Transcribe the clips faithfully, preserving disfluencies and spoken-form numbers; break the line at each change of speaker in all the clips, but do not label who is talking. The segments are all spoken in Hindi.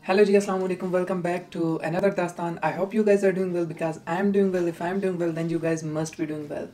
Hello ji, assalamu alaikum. Welcome back to another Dastan. I hope you guys are doing well because I am doing well. If I am doing well, then you guys must be doing well.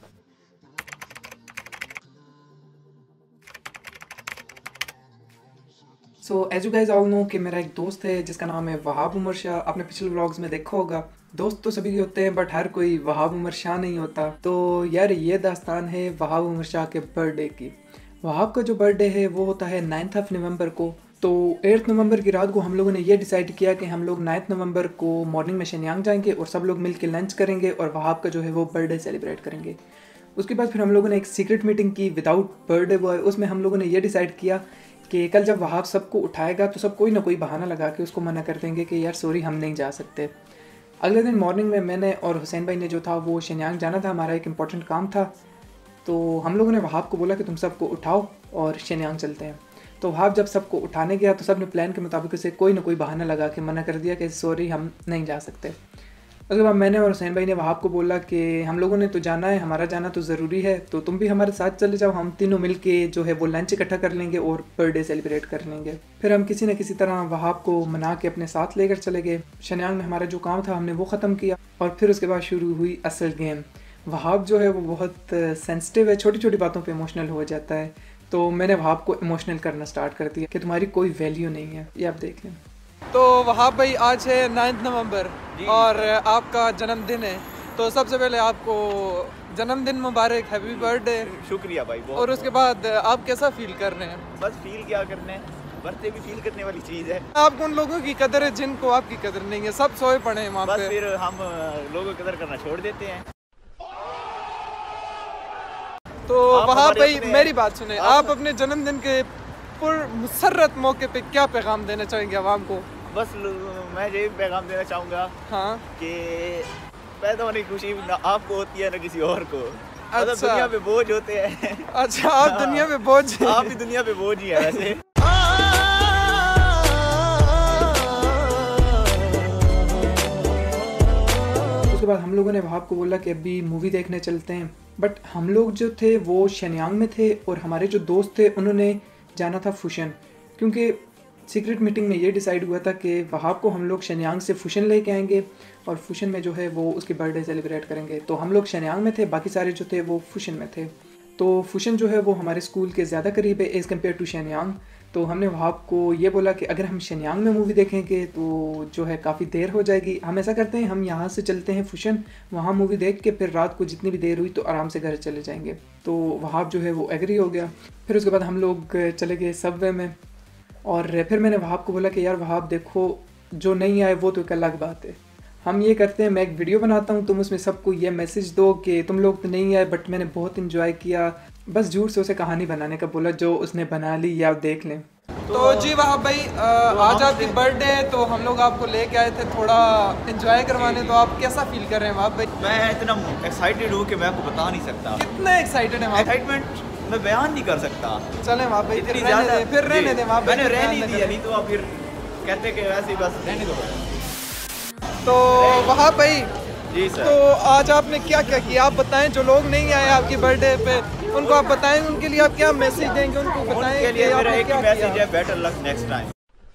So as you guys all know कि मेरा एक दोस्त है जिसका नाम है वहाब उमर शाह. आपने पिछले व्लॉग्स में देखा होगा. दोस्त तो सभी होते हैं बट हर कोई वहाब उमर शाह नहीं होता. तो यार ये दास्तान है वहाब उमर शाह के बर्थडे की. वहाब का जो बर्थडे है वो होता है नाइन्थ ऑफ नवंबर को. तो एट्थ नवंबर की रात को हम लोगों ने ये डिसाइड किया कि हम लोग नाइन्थ नवंबर को मॉर्निंग में शेन्यांग जाएंगे और सब लोग मिल के लंच करेंगे और वहाब का जो है वो बर्थडे सेलिब्रेट करेंगे. उसके बाद फिर हम लोगों ने एक सीक्रेट मीटिंग की विदाउट बर्थडे बॉय. उसमें हम लोगों ने ये डिसाइड किया कि कल जब वहाब सबको उठाएगा तो सब कोई ना कोई बहाना लगा के उसको मना कर देंगे कि यार सॉरी हम नहीं जा सकते. अगले दिन मॉर्निंग में मैंने और हुसैन भाई ने जो था वो शेन्यांग जाना था. हमारा एक इम्पॉर्टेंट काम था. तो हम लोगों ने वहाब को बोला कि तुम सबको उठाओ और शेन्यांग चलते हैं. तो वहाब जब सबको उठाने गया तो सब ने प्लान के मुताबिक उसे कोई ना कोई बहाना लगा के मना कर दिया कि सॉरी हम नहीं जा सकते. उसके बाद मैंने और हुसैन भाई ने वहाब को बोला कि हम लोगों ने तो जाना है, हमारा जाना तो ज़रूरी है, तो तुम भी हमारे साथ चले जाओ. हम तीनों मिल के जो है वो लंच इकट्ठा कर लेंगे और बर्थडे सेलिब्रेट कर लेंगे. फिर हम किसी न किसी तरह वहाब को मना के अपने साथ लेकर चले गए. शेन्यांग में हमारा जो काम था हमने वो ख़त्म किया और फिर उसके बाद शुरू हुई असल गेम. वहाब जो है वो बहुत सेंसिटिव है, छोटी छोटी बातों पर इमोशनल हो जाता है. तो मैंने वहाब को इमोशनल करना स्टार्ट कर दिया कि तुम्हारी कोई वैल्यू नहीं है. ये आप देख लें.
तो वहाब भाई आज है नाइन्थ नवंबर और आपका जन्मदिन है. तो सबसे पहले आपको जन्मदिन मुबारक, हैप्पी बर्थडे.
शुक्रिया भाई बहुत.
और उसके बाद आप कैसा फील कर रहे हैं?
बस फील क्या करने हैं, बर्थडे भी फील करने वाली चीज़ है.
आपको उन लोगों की कदर है जिनको आपकी कदर नहीं है. सब सोए पड़े हैं वहाँ पे.
फिर हम लोगों की कदर करना छोड़ देते हैं.
तो वहाब भाई मेरी बात सुने, आप अपने जन्मदिन के पुर मुसर्रत मौके पे क्या पैगाम देना चाहेंगे आवाम को?
बस मैं यही पैगाम देना चाहूँगा
हाँ
कि पैदा होने की खुशी ना आपको होती है ना किसी और को.
अच्छा.
मतलब दुनिया पे बोझ होते हैं.
अच्छा आप दुनिया पे बोझ हैं.
आप भी दुनिया पे बोझ ही है वैसे.
उसके बाद हम लोगों ने वहाब को बोला कि अभी मूवी देखने चलते हैं. बट हम लोग जो थे वो शेन्यांग में थे और हमारे जो दोस्त थे उन्होंने जाना था फुशन. क्योंकि सीक्रेट मीटिंग में ये डिसाइड हुआ था कि वहाब को हम लोग शेन्यांग से फुशन लेके आएंगे और फुशन में जो है वो उसकी बर्थडे सेलिब्रेट करेंगे. तो हम लोग शेन्यांग में थे, बाकी सारे जो थे वो फुशन में थे. तो फुशन जो है वो हमारे स्कूल के ज़्यादा करीब है एज़ कम्पेयर टू शेन्यांग. तो हमने वहाब को ये बोला कि अगर हम शेन्यांग में मूवी देखेंगे तो जो है काफ़ी देर हो जाएगी. हम ऐसा करते हैं, हम यहाँ से चलते हैं फुशन, वहाँ मूवी देख के फिर रात को जितनी भी देर हुई तो आराम से घर चले जाएंगे. तो वहाब जो है वो एग्री हो गया. फिर उसके बाद हम लोग चले गए सबवे में और फिर मैंने वहाब को बोला कि यार वहाब देखो, जो नहीं आए वो तो एक अलग बात है. हम ये करते हैं, मैं एक वीडियो बनाता हूँ, तुम उसमें सबको ये मैसेज दो कि तुम लोग तो नहीं आए बट मैंने बहुत इन्जॉय किया. बस झूठ से उसे कहानी बनाने का बोला जो उसने बना ली, या आप देख लें.
तो जी वहाब भाई आ, आज आपकी बर्थडे है तो हम लोग आपको लेके आए थे थोड़ा एंजॉय करवाने. तो आप कैसा फील कर रहे हैं वहाब भाई?
मैं इतना एक्साइटेड हूँ कि मैं आपको बता नहीं सकता.
कितने एक्साइटेड हैं?
एक्साइटमेंट मैं बयान नहीं कर सकता.
चले वहाब भाई
इतनी
फिर रहने
ज़्यादा
दे, फिर रहने दे वहाब भाई.
मैंने रहने नहीं दिया, नहीं तो आप फिर कहते कि वैसे ही बस रहने दो.
तो वहाब भाई
जी सर.
तो आज आपने क्या क्या किया आप बताएं. जो लोग नहीं आए आपकी बर्थडे पे उनको आप बताएं, उनके लिए आप क्या मैसेज देंगे? उनको बताएं
उनके लिए मेरा एक ही मैसेज
किया?
है, बेटर लक नेक्स्ट टाइम.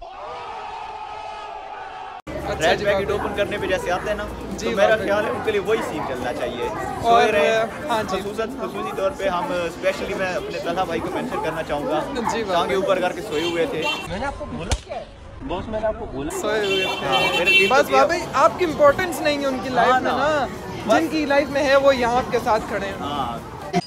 अच्छा
रेड
जी
पैकेट
वहाब
ओपन करने पे जैसे आते हैं ना,
जी
तो मेरा
भाई.
ख्याल है उनके लिए वही सीन चलना चाहिए.
और,
सोए रहे.
हाँ जी.
खसूसन खसूसी तौर पे हम स्पेशली मैं अपने तलहा भाई को मेंशन करना चाहूँगा.
जी भाई.
टांगे ऊपर करके सोए हुए थे.
मैंने आपको बोला क्या है? बॉस मैंने आपको बोला
सोए हुए
हाँ,
थे.
मेरे दिल
बस
को
वहाब भाई आपकी इम्पोर्टेंस नहीं है उनकी लाइफ
हाँ
में
ना.
ना. जिनकी लाइफ में है वो यहाँ आपके साथ खड़े हैं.
हाँ.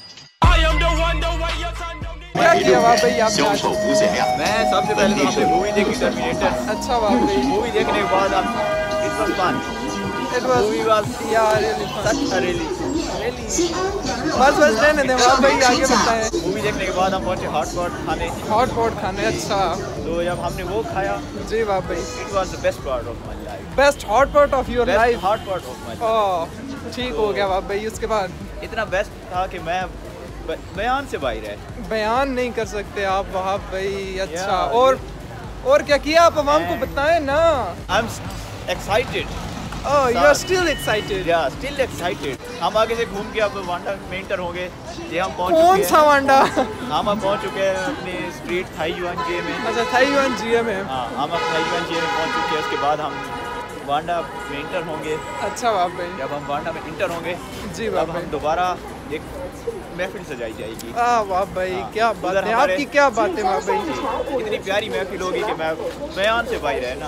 क्या किया वहाब भाई आपने आज?
小丑不减量。
मैं सबसे पहले तो आपने मूवी देखी टर्मिनेटर.
अच्छा वहाब भाई.
मूवी देखने के बाद आप it was fun.
It was
movie was
yeah really fun.
सच रियली.
बस बस रहने दें वहाब भाई, आगे बताएं.
मूवी देखने के बाद हम पहुंचे हॉट पॉट खाने.
हॉट पॉट खाने. अच्छा
तो जब हमने वो खाया,
जी वहाब भाई.
It was the best part of my life.
Best hot pot of your
best
life.
Hot pot of my life.
Oh ठीक हो गया वहाब भाई. उसके बाद
इतना बेस्ट था कि मैं ब- बयान से बाहर है.
बयान नहीं कर सकते आप वहाब भाई. अच्छा
Yeah.
और और क्या किया आप आवाम को
मैं-
बताएं ना.
I am excited
Oh, you're still excited.
या स्टिल एक्साइटेड। हम आगे से घूम के अब वांडा में एंटर होंगे। ये हम पहुंच
कौन
चुके
सा
हैं।
वांडा?
हम अब पहुंच चुके हैं अपने स्ट्रीट थाई युआन जे में।
अच्छा, थाई युआन जे में।
हाँ, हम अब थाई युआन जे में पहुंच चुके हैं। उसके बाद हम वांडा में इंटर होंगे।
अच्छा बाप भाई।
जब हम वांडा में इंटर होंगे
जी
तब
बाप
हम
भाई।
दोबारा एक महफिल सजाई जाएगी।
आ बाप भाई,
हाँ,
क्या बात
उधर
है
हमारे-
आपकी, क्या बात है बाप भाई।
इतनी प्यारी महफिल होगी कि मैं बयान से बाहर है ना।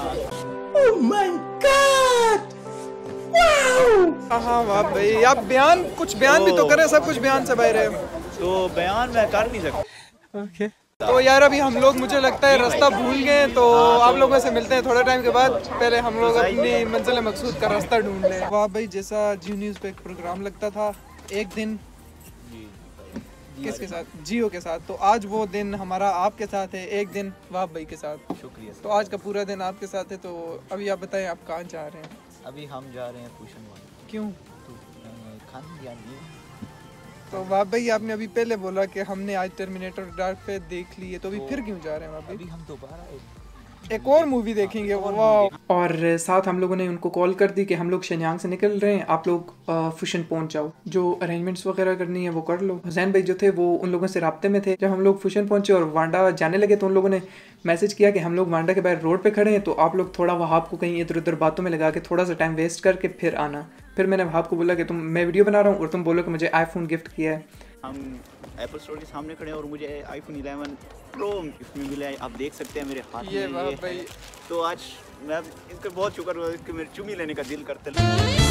हाँ बाप भाई, आप बयान कुछ बयान भी तो करें, सब कुछ बयान से बाहर है।
तो बयान मैं कर नहीं सकता।
ओके तो यार अभी हम लोग मुझे लगता है रास्ता भूल गए, तो आप लोगों से मिलते हैं थोड़े टाइम के बाद। पहले हम लोग अपनी मंजिल मकसूद का रास्ता ढूंढ लें। वाह भाई, जैसा जी न्यूज़ पे एक प्रोग्राम लगता था एक दिन, किसके साथ? जियो के साथ। तो आज वो दिन हमारा आपके साथ है, एक दिन वाह भाई के साथ।
शुक्रिया।
तो आज का पूरा दिन आपके साथ है। तो अभी आप बताएं आप कहाँ जा रहे हैं?
अभी हम जा रहे हैं पूछन वाले।
क्यों?
खान दिया नहीं।
तो वाह भाई, आपने अभी पहले बोला कि हमने आज टर्मिनेटर डार्क पे देख ली है, तो अभी फिर क्यों जा रहे हैं वाह भाई?
अभी हम दोबारा
एक और मूवी देखेंगे। वाह।
और साथ हम लोगों ने उनको कॉल कर दी कि हम लोग शेन्यांग से निकल रहे हैं, आप लोग फुशन पहुंच जाओ, जो अरेंजमेंट्स वगैरह करनी है वो कर लो। हुसैन भाई जो थे वो उन लोगों से राब्ते में थे। जब हम लोग फुशन पहुंचे और वांडा जाने लगे तो उन लोगों ने मैसेज किया कि हम लोग वांडा के बाहर रोड पे खड़े हैं, तो आप लोग थोड़ा वहाब को कहीं इधर उधर बातों में लगा के थोड़ा सा टाइम वेस्ट करके फिर आना। फिर मैंने वहाब को बोला कि तुम मैं वीडियो बना रहा हूँ और तुम बोलो कि मुझे आईफोन गिफ्ट किया है।
हम एप्पल स्टोर के सामने खड़े हैं और मुझे आईफोन इलेवन प्रो इसमें मिला है। आप देख सकते हैं मेरे हाथ में
ये वाह
ये
भाई।
है। तो आज मैं इसका बहुत शुक्र हुआ कि मेरे चुमी लेने का दिल करता है,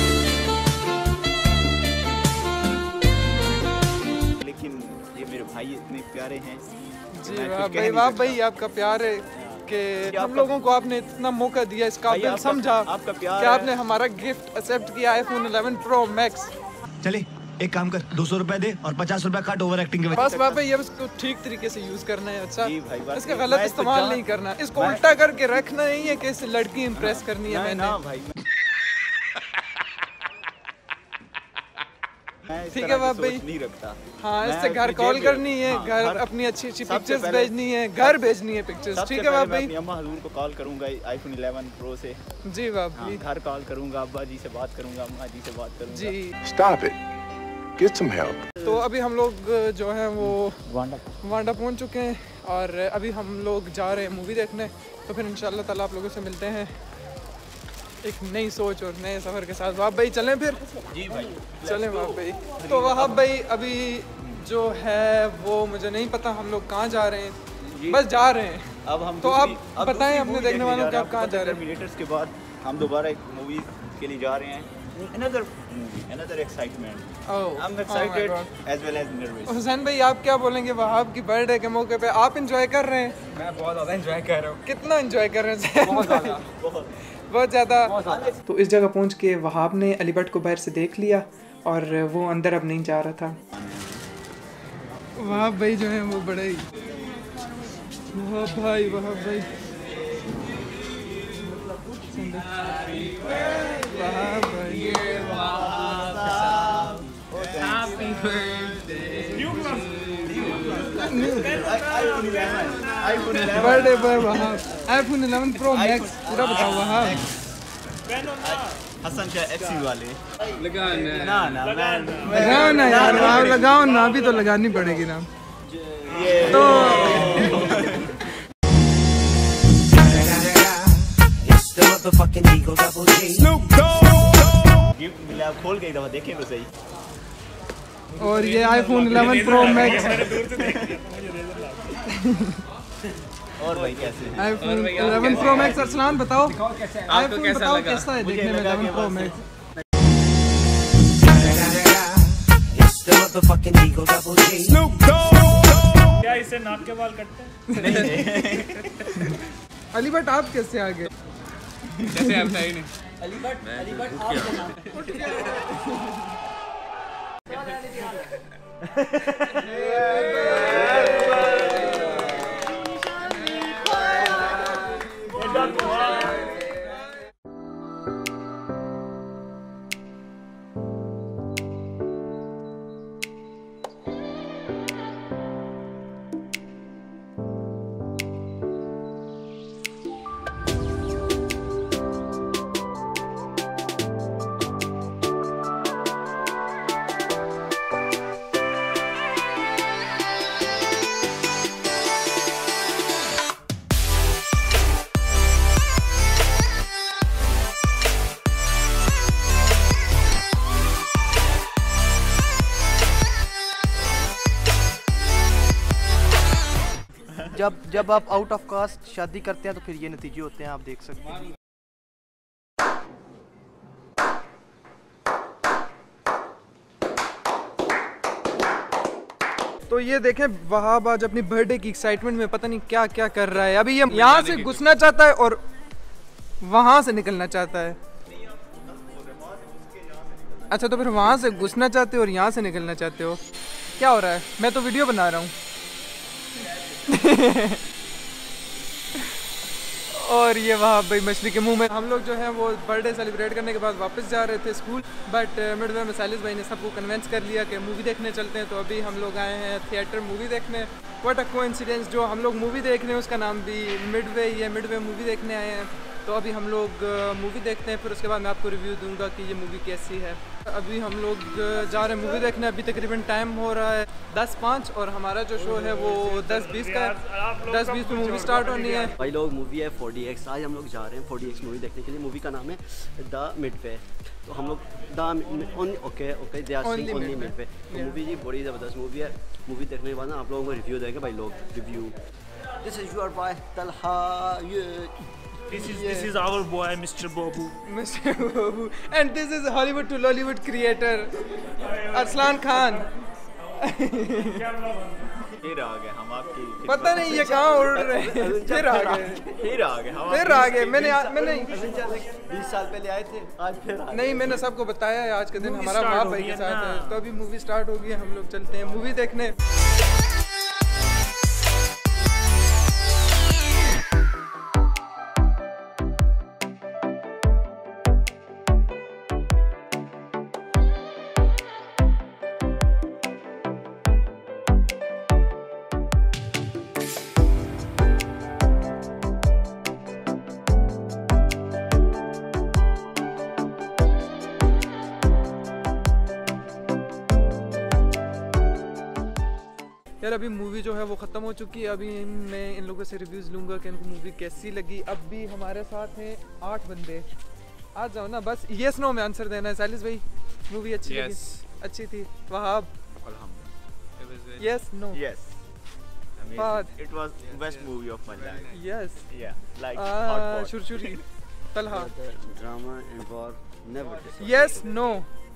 लेकिन ये मेरे भाई इतने प्यारे हैं।
जी
मैं
वाह
कुछ कह
भाई,
नहीं
वाह
सकता।
भाई, आपका प्यार है कि
ये
हम
आपका-
लोगों को आपने इतना मौका दिया, इस
भाई,
काबिल
आपका-
समझा
आपका प्यार
कि
है।
आपने हमारा गिफ्ट एक्सेप्ट किया आईफोन इलेवन प्रो मैक्स।
चले एक काम कर, दो सौ रुपए दे और पचास रुपए काट ओवर एक्टिंग के वजह।
बस बाबा, ये इसको ठीक तरीके से यूज करना है। अच्छा,
जी भाई, बस
इसका
मैं
गलत
इसको
इस्तेमाल
जहाँ-
नहीं करना। इसको
मैं-
उल्टा करके रखना नहीं है कि इस लड़की इम्प्रेस करनी है
मैं
मैंने।
ना भाई मैं- मैं इस
ठीक
तरह
है
की
बाप भाई।
सोच नहीं रखता।
हाँ,
मैं
इससे घर
अपनी
कॉल
जेब-
करनी है,
हाँ,
घर
घर-
अपनी अच्छी अच्छी
सबसे
पिक्चर्स
पहले-
भेजनी है, घर भेजनी है पिक्चर्स।
सबसे
ठीक है
पहले
बाप
मैं
भाई?
अपनी अम्मा हजूर को कॉल करूंगा आईफोन इलेवन प्रो से।
जी बाप
हाँ,
भाई।
घर कॉल करूंगा, अब्बा जी से बात करूंगा, अम्मा जी से बात करूंगा।
जी।
Stop it. Get some help.
तो अभी हम लोग जो है वो
वांडा
वांडा पहुंच चुके हैं और अभी हम लोग जा रहे हैं मूवी देखने। तो फिर इंशाल्लाह ताला आप लोगों से मिलते हैं एक नई सोच और नए सफ़र के साथ। वहाब भाई चलें फिर?
जी भाई
चलें वहाब भाई। तो वहाब भाई अभी जो है वो मुझे नहीं पता हम लोग कहाँ जा रहे हैं, बस जा रहे हैं।
अब हम
तो आप
दूसरी- अब
बताएं
दूसरी
अपने
movie
देखने
देखने
वालों
जा
को
रहे
आप कहाँ
हैं।
जा रहे हैं?
टर्मिनेटर्स के बाद हम दोबारा एक मूवी के लिए जा रहे हैं। Another movie, another excitement.
Oh,
I'm
oh my
excited
God.
as well as nervous.
Hussain भाई आप क्या बोलेंगे वहाब की बर्थडे के मौके पे? आप इंजॉय कर रहे हैं?
मैं बहुत ज़्यादा एंजॉय कर रहा हूँ।
कितना इंजॉय कर रहे हैं?
बहुत ज़्यादा।
बहुत ज़्यादा।
तो इस जगह पहुंच के वहाब ने अली भट्ट को बाहर से देख लिया और वो अंदर अब नहीं जा रहा था।
वहाब भाई जो है वो बड़े ही वहाब भाई वहाब भाई वहाब भाई
iPhone eleven.
बर्थडे पर Wahab iPhone eleven pro max पूरा बताओ वहाब।
हसन शाह एक्सी वाले। ना ना मैं
लगाओ ना यार, वहाब लगाओ ना, अभी तो लगानी पड़ेगी ना।
ये
तो
गिफ्ट मिला, खोल के एक दफा देखें तो सही।
और ये आईफोन इलेवन प्रो मैक्स
और भाई कैसे हैं?
IPhone eleven pro max. Arsalan बताओ आईफोन बताओ कैसा है देखने में इलेवन प्रो मैक्स?
क्या इससे नाक के बाल कटते हैं?
अली भट्ट आप कैसे आ गए?
जैसे आप नहीं
जब जब आप आउट ऑफ कास्ट शादी करते हैं तो फिर ये नतीजे होते हैं, आप देख सकते हैं।
तो ये देखें वहाब आज अपनी बर्थडे की एक्साइटमेंट में पता नहीं क्या क्या कर रहा है। अभी ये यहाँ से घुसना चाहता है और वहाँ से निकलना चाहता है। अच्छा तो फिर वहाँ से घुसना चाहते हो और यहाँ से निकलना चाहते हो, क्या हो रहा है? मैं तो वीडियो बना रहा हूँ। और ये वहाँ भाई मछली के मुंह में। हम लोग जो है वो बर्थडे सेलिब्रेट करने के बाद वापस जा रहे थे स्कूल, बट मिडवे में सालिस भाई ने सबको कन्विंस कर लिया कि मूवी देखने चलते हैं। तो अभी हम लोग आए हैं थिएटर मूवी देखने। व्हाट अ कोइंसिडेंस, जो हम लोग मूवी देख रहे हैं उसका नाम भी मिडवे ही है। मिडवे मूवी देखने आए हैं। तो अभी हम लोग मूवी देखते हैं, फिर उसके बाद मैं आपको रिव्यू दूंगा कि ये मूवी कैसी है। अभी हम लोग जा रहे हैं मूवी देखने। अभी तकरीबन टाइम हो रहा है दस पाँच और हमारा जो शो है वो दस बीस का है। दस बीस में मूवी स्टार्ट होनी है।
भाई लोग मूवी है फोर डी एक्स। आज हम लोग जा रहे हैं फोर डी एक्स मूवी देखने के लिए। मूवी का नाम है द मिडवे। तो हम लोग the okay okay only midway. तो मूवी जी बड़ी ज़बरदस्त मूवी है। मूवी देखने के बाद ना आप लोगों को रिव्यू देंगे भाई लोग। Review this is your boy Talha.
This is this is our boy, Mister Bobu.
Mister Bobu, and this is Hollywood to Lollywood creator, Arslan Khan.
फिर आ गए हम आपकी।
पता नहीं ये कहाँ उड़ रहे हैं। फिर आ गए
फिर आ गए हम
फिर आ गए मैंने मैंने
बीस साल पहले आए थे, आज फिर आ गए।
नहीं, मैंने सबको बताया है आज के दिन हमारा बाप भाई के साथ है। तो अभी मूवी स्टार्ट हो गई है, हम लोग चलते हैं मूवी देखने। यार अभी मूवी जो है वो ख़त्म हो चुकी है। अभी मैं इन लोगों से रिव्यूज़ लूँगा कि इनको मूवी कैसी लगी। अब भी हमारे साथ हैं आठ बंदे। आ जाओ ना, बस येस नो में आंसर देना है। सालिस भाई मूवी अच्छी yes. लगी? अच्छी थी। Wahab yes no
yes it was best movie of my life.
Yes
या लाइक
शुरशुरी Talha
drama and war never
yes no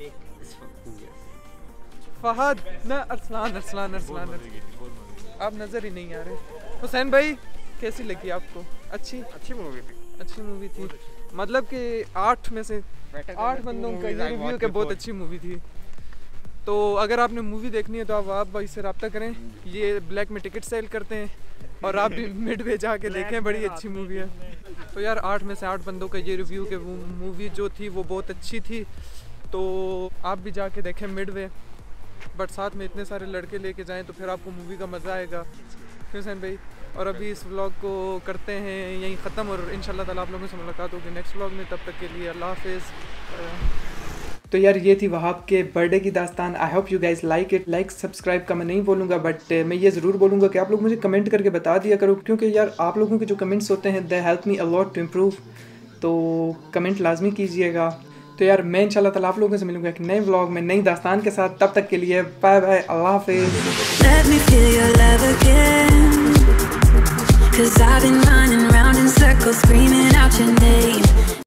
Fahad ना अरसलान अरसलान अरसलान आप नज़र ही नहीं आ रहे। हुसैन भाई कैसी लगी आपको? अच्छी
अच्छी मूवी थी।
अच्छी मूवी थी मतलब कि आठ में से आठ बंदों का ये रिव्यू कि बहुत अच्छी मूवी थी। तो अगर आपने मूवी देखनी है तो आप आप भाई से रब्ता करें। ये ब्लैक में टिकट सेल करते हैं और आप भी मिडवे जाके देखें, बड़ी अच्छी मूवी है। तो यार आठ में से आठ बंदों का ये रिव्यू कि वो मूवी जो थी वो बहुत अच्छी थी। तो आप भी जाके देखें मिडवे, बट साथ में इतने सारे लड़के लेके जाएं तो फिर आपको मूवी का मज़ा आएगा। हुसैन भाई और अभी इस व्लॉग को करते हैं यहीं ख़त्म और इंशाल्लाह ताला आप लोगों से मुलाकात होगी नेक्स्ट व्लॉग में। तब तक के लिए अल्लाह हाफिज़।
तो यार ये थी वहाब के बर्थडे की दास्तान। I hope you guys like it. Like subscribe का मैं नहीं बोलूँगा, बट मैं ये ज़रूर बोलूँगा कि आप लोग मुझे कमेंट करके बता दिया करो, क्योंकि यार आप लोगों के जो कमेंट्स होते हैं they help me a lot to improve. तो कमेंट लाजमी कीजिएगा। तो यार मैं इंशाल्लाह ताला आप लोगों से मिलूंगा एक नए व्लॉग में नई दास्तान के साथ। तब तक के लिए बाय बाय, अल्लाह हाफिज़।